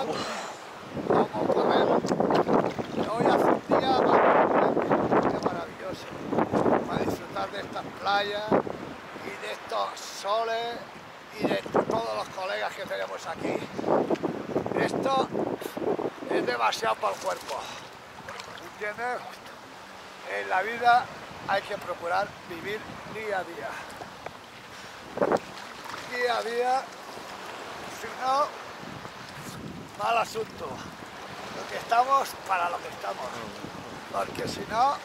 como podemos. Hoy hace un día maravilloso para disfrutar de estas playas y de estos soles y de todos los colegas que tenemos aquí. Esto es demasiado para el cuerpo, ¿entiendes? En la vida hay que procurar vivir día a día. Día a día, si no, mal asunto. Lo que estamos para lo que estamos, porque si no,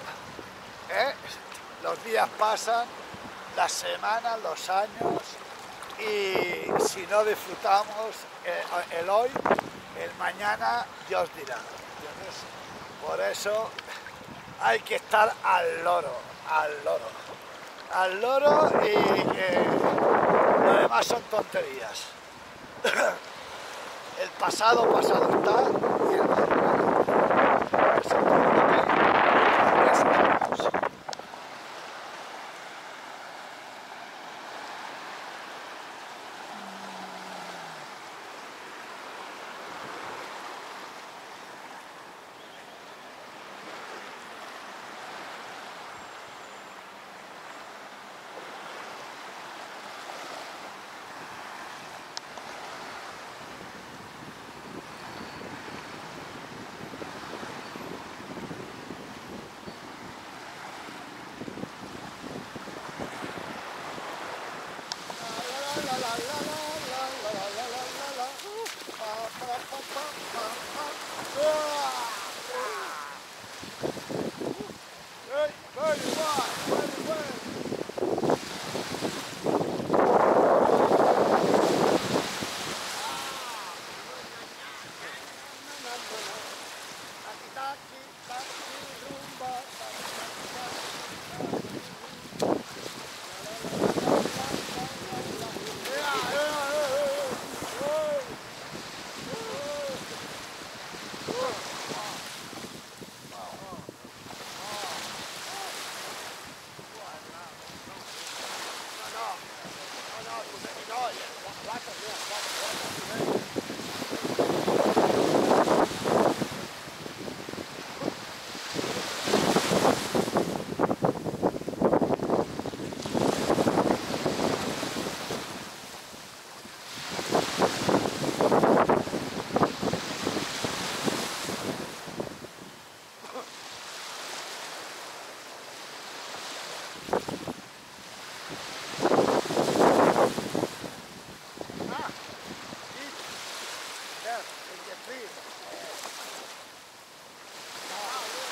los días pasan, las semanas, los años, y si no disfrutamos el hoy, el mañana Dios dirá, ¿entiendes? Por eso hay que estar al loro, y que lo demás son tonterías. El pasado está y el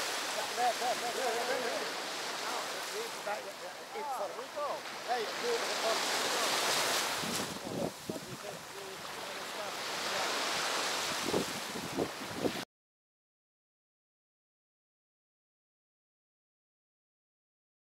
Hey,